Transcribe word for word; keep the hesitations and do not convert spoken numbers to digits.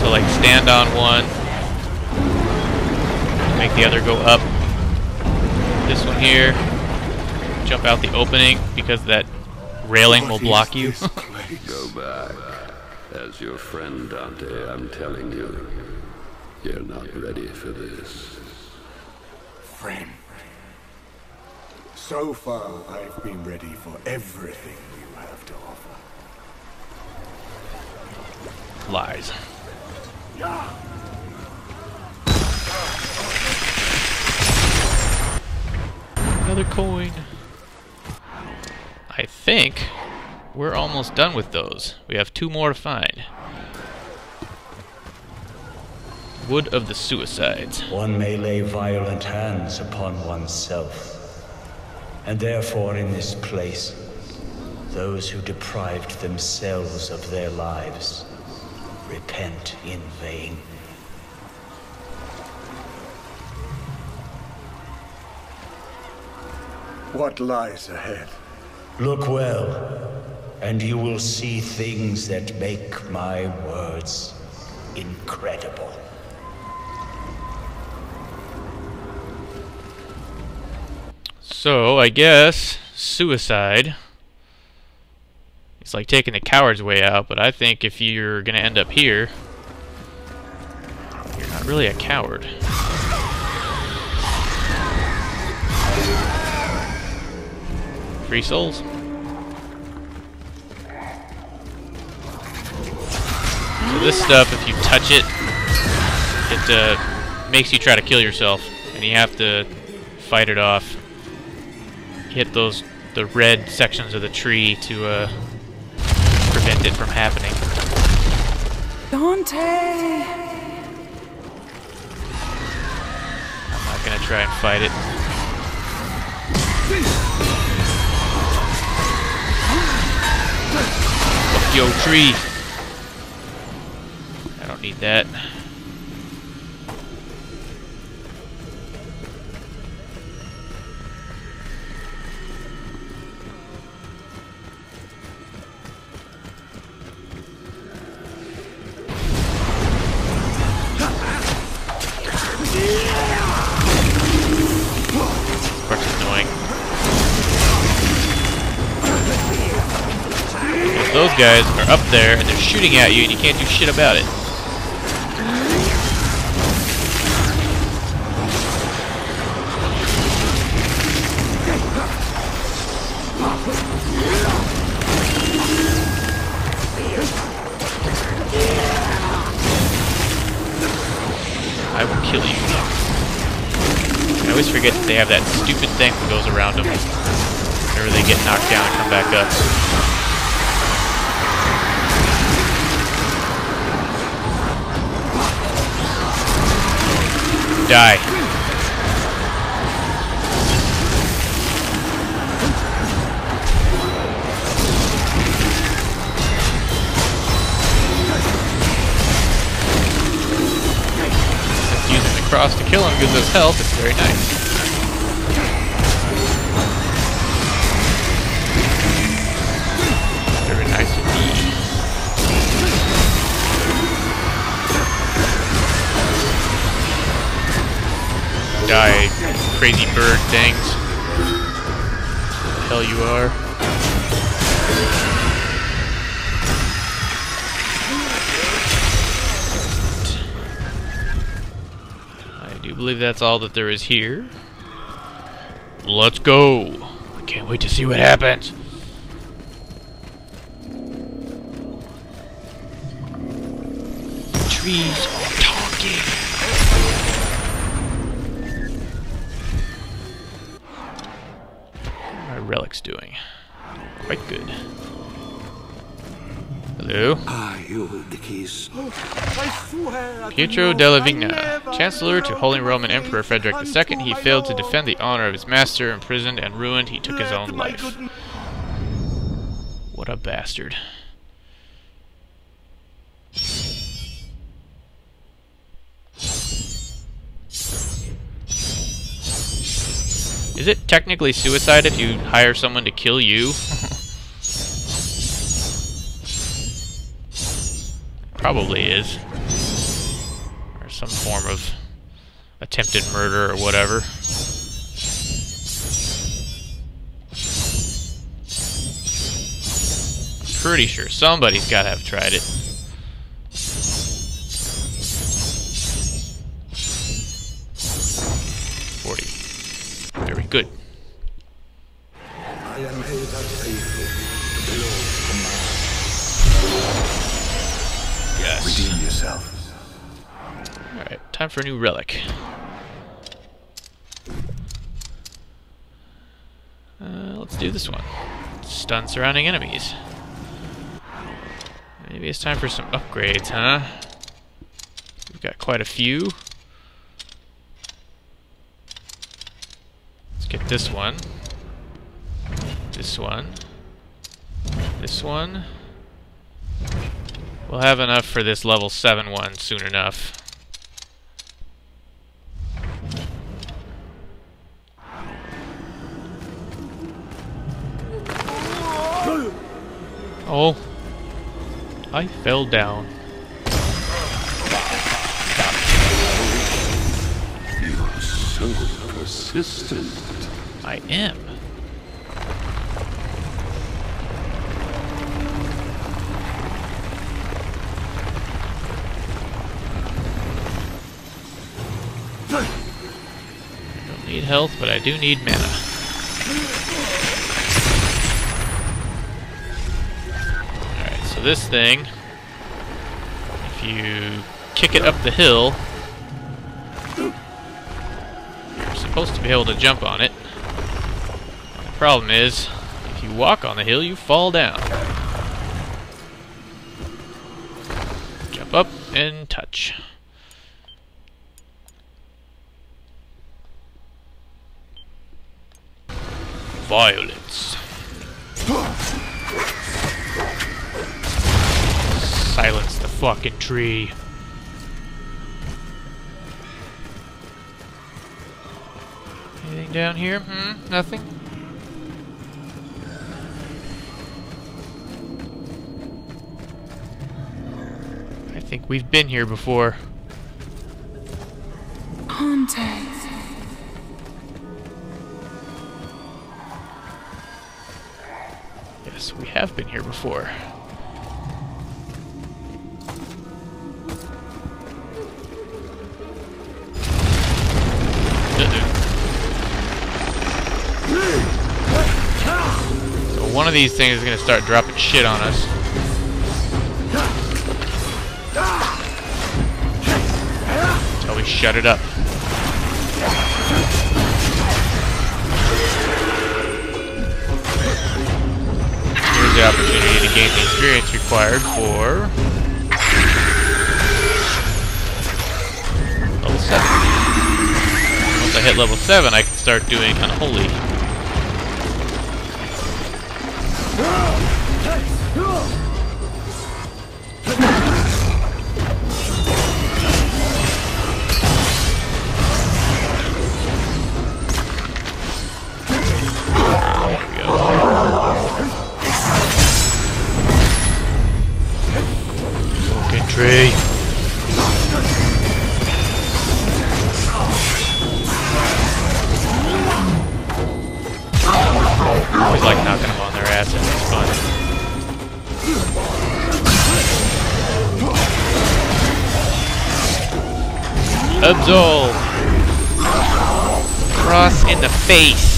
So like stand on one, make the other go up. This one here, jump out the opening because that railing will block you. Go back. As your friend Dante, I'm telling you, you're not ready for this. Friend. So far, I've been ready for everything you have to offer. Lies. Another coin. I think we're almost done with those. We have two more to find. Wood of the Suicides. One may lay violent hands upon oneself, and therefore in this place, those who deprived themselves of their lives repent in vain. What lies ahead? Look well, and you will see things that make my words incredible. So, I guess suicide is like taking the coward's way out, but I think if you're gonna end up here, you're not really a coward. Free souls. So this stuff, if you touch it, it uh, makes you try to kill yourself, and you have to fight it off. Hit those the red sections of the tree to uh, prevent it from happening. Dante! I'm not gonna try and fight it. Fuck yo, tree! I don't need that. Those guys are up there and they're shooting at you and you can't do shit about it. I will kill you. I always forget that they have that stupid thing that goes around them whenever they get knocked down and come back up. Die. Just using the cross to kill him gives us health. It's very nice. Very nice indeed. Die, crazy bird things. The hell you are. I do believe that's all that there is here. Let's go. I can't wait to see what happens. Trees are talking. Relic's doing quite good. Hello? Ah, you hold the keys. Pietro della Vigna, Chancellor to Holy Roman Emperor Frederick the Second, he failed to defend the honor of his master. Imprisoned and ruined, he took his own life. What a bastard. Is it technically suicide if you hire someone to kill you? Probably is. some form of attempted murder or whatever. Pretty sure somebody's got to have tried it. forty. Very good. I am made unfaithful. Yes. Redeem yourself. Alright, time for a new relic. Uh, let's do this one. Stun surrounding enemies. Maybe it's time for some upgrades, huh? We've got quite a few. Let's get this one. This one. This one. We'll have enough for this level seven one soon enough. Oh. I fell down. You are so persistent. I am. I don't need health, but I do need mana. Alright, so this thing, if you kick it up the hill, you're supposed to be able to jump on it. The problem is, if you walk on the hill, you fall down. Jump up and touch. Violence. Silence the fucking tree. Anything down here? Hmm? Nothing? I think we've been here before. Dante. Yes, we have been here before. So one of these things is going to start dropping shit on us. Until we shut it up. Here's the opportunity to gain the experience required for level seven. Once I hit level seven, I can start doing Unholy. Tree. Always like knocking them on their asses. It's fun. Absolve. Cross in the face.